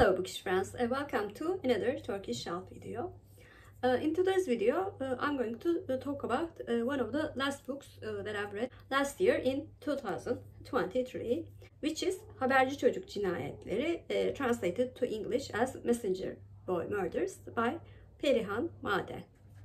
Hello bookish friends, welcome to another Turkish shelf video. In today's video, I'm going to talk about one of the last books that I've read last year in 2023, which is Haberci Çocuk Cinayetleri, translated to English as Messenger Boy Murders by Perihan Maden.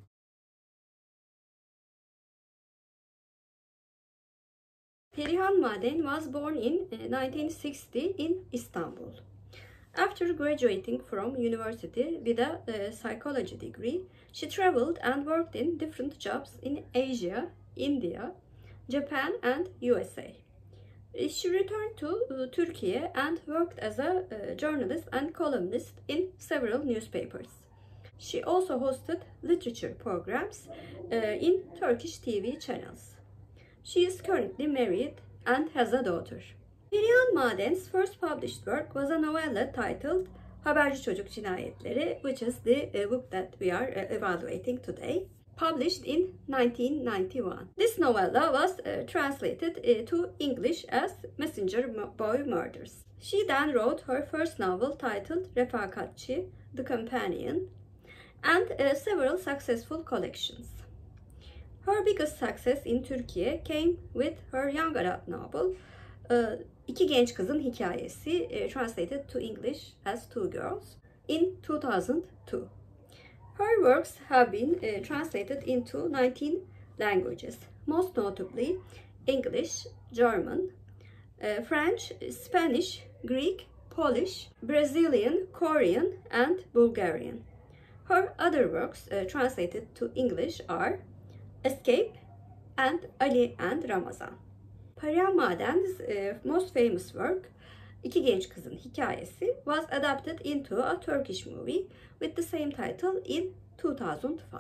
Perihan Maden was born in 1960 in Istanbul. After graduating from university with a psychology degree, she traveled and worked in different jobs in Asia, India, Japan, and USA. She returned to Turkey and worked as a journalist and columnist in several newspapers. She also hosted literature programs in Turkish TV channels. She is currently married and has a daughter. Perihan Maden's first published work was a novella titled Haberci Çocuk Cinayetleri, which is the book that we are evaluating today, published in 1991. This novella was translated to English as Messenger Boy Murders. She then wrote her first novel titled Refakatçi, The Companion, and several successful collections. Her biggest success in Turkey came with her young adult novel, İki Genç Kızın Hikayesi, translated to English as Two Girls, in 2002. Her works have been translated into 19 languages, most notably English, German, French, Spanish, Greek, Polish, Brazilian, Korean, and Bulgarian. Her other works translated to English are Escape and Ali and Ramazan. Perihan Maden's most famous work, İki Genç Kızın Hikayesi, was adapted into a Turkish movie with the same title in 2005.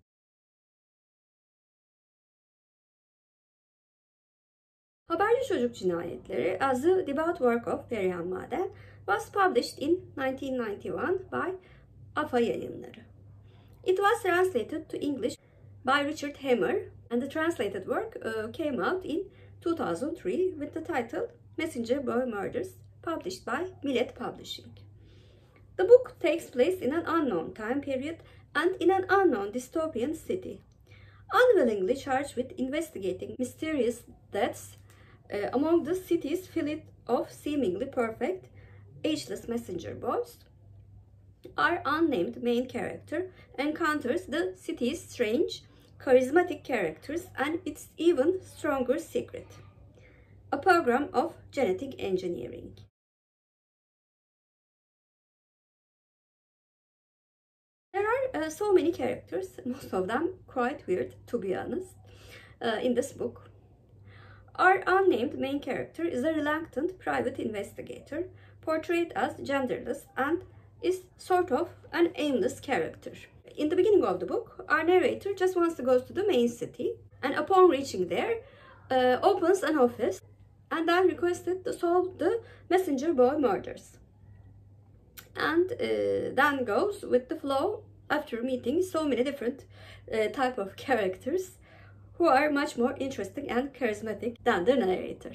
Haberci Çocuk Cinayetleri, as the debut work of Perihan Maden, was published in 1991 by AFA Yayınları. It was translated to English by Richard Hammer, and the translated work came out in 2003 with the title Messenger Boy Murders, published by Millet Publishing. The book takes place in an unknown time period and in an unknown dystopian city. Unwillingly charged with investigating mysterious deaths among the city's fleet of seemingly perfect, ageless messenger boys, our unnamed main character encounters the city's strange, charismatic characters and its even stronger secret, a program of genetic engineering. There are so many characters, most of them quite weird to be honest, in this book. Our unnamed main character is a reluctant private investigator, portrayed as genderless, and is sort of an aimless character. In the beginning of the book, our narrator just wants to go to the main city, and upon reaching there, opens an office and then requested to solve the messenger boy murders. And then goes with the flow after meeting so many different type of characters who are much more interesting and charismatic than the narrator.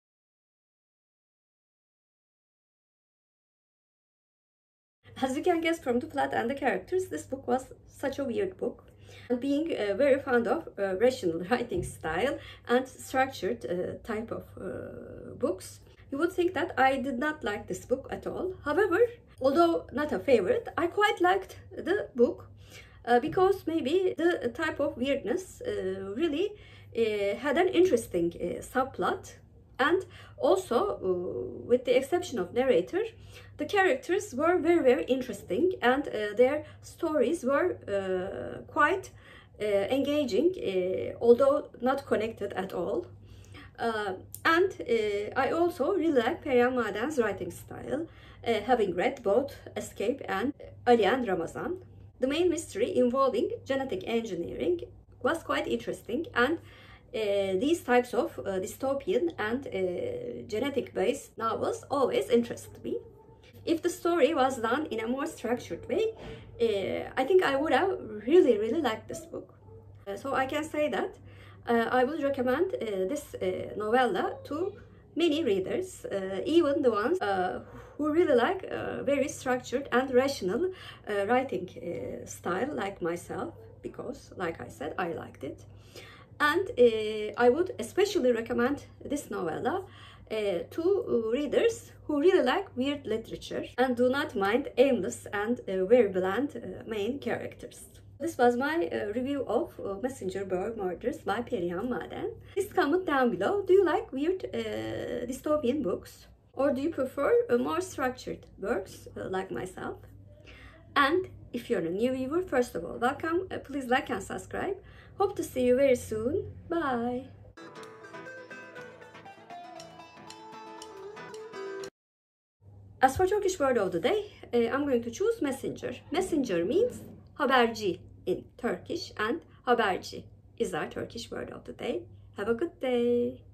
As you can guess from the plot and the characters, this book was such a weird book. And being very fond of rational writing style and structured type of books, you would think that I did not like this book at all. However, although not a favorite, I quite liked the book because maybe the type of weirdness really had an interesting subplot. And also, with the exception of narrator, the characters were very interesting, and their stories were quite engaging, although not connected at all. And I also really like Perihan Maden's writing style, having read both Escape and Ali and Ramazan. The main mystery involving genetic engineering was quite interesting, and these types of dystopian and genetic-based novels always interest me. If the story was done in a more structured way, I think I would have really liked this book. So I can say that I would recommend this novella to many readers, even the ones who really like very structured and rational writing style like myself, because like I said, I liked it. And I would especially recommend this novella to readers who really like weird literature and do not mind aimless and very bland main characters. This was my review of Messenger Bird Murders by Perihan Maden. Please comment down below. Do you like weird dystopian books? Or do you prefer more structured works like myself? And if you're a new viewer, first of all, welcome. Please like and subscribe. Hope to see you very soon. Bye. As for Turkish word of the day, I'm going to choose messenger. Messenger means haberci in Turkish, and haberci is our Turkish word of the day. Have a good day.